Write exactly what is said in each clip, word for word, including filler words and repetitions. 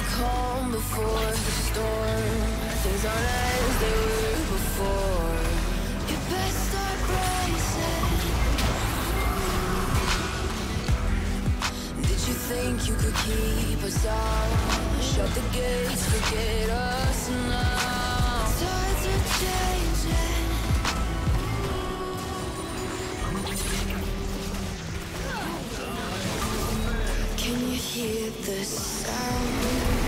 calm before the storm. Things aren't as they were before. You best start bracing. Did you think you could keep us out? Shut the gates, forget us now. Tides are changing. Can you hear the sound?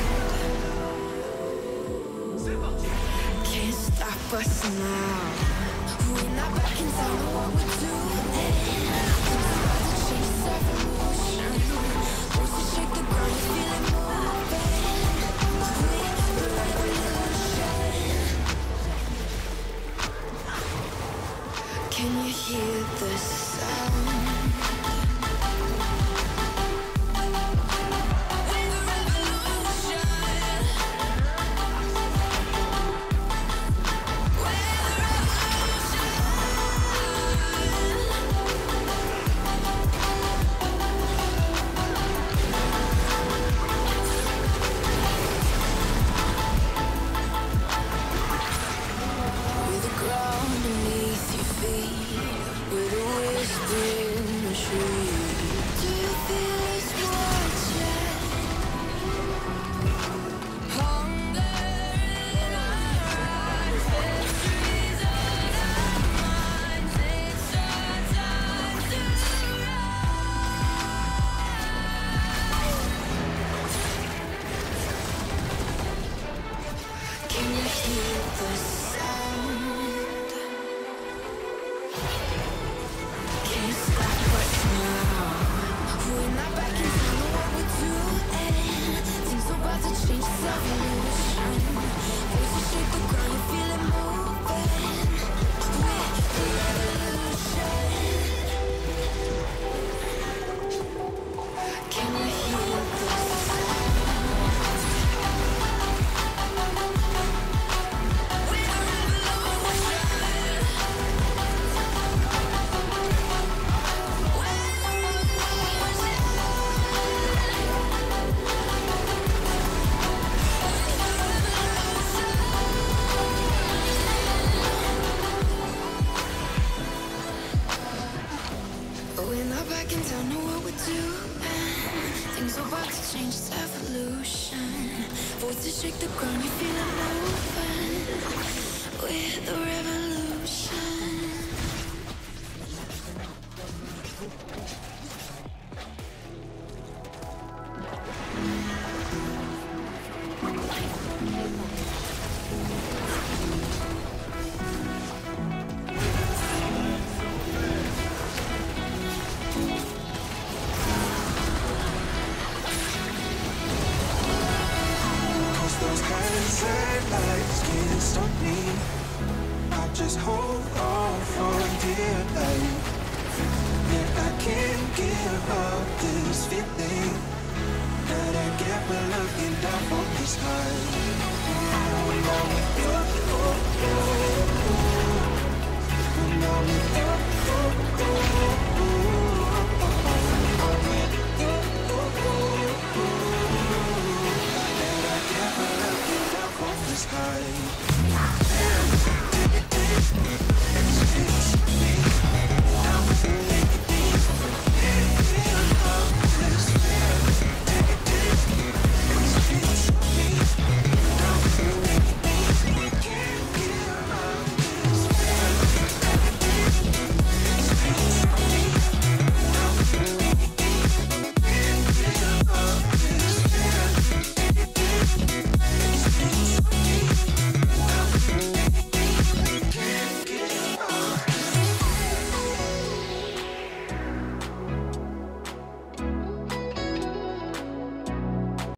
Can't stop us now. We're not back in town, what we're doing. Chase evolution. Once we shake the ground, we feel it moving. We're the revolution. Can you hear the sound? Shake the ground, you feel it moving. We're the revolution. Lights can't stop me. I just hold on for dear life. Yeah, I can't give up this feeling that I get when looking down from the sky. Now I'm with you.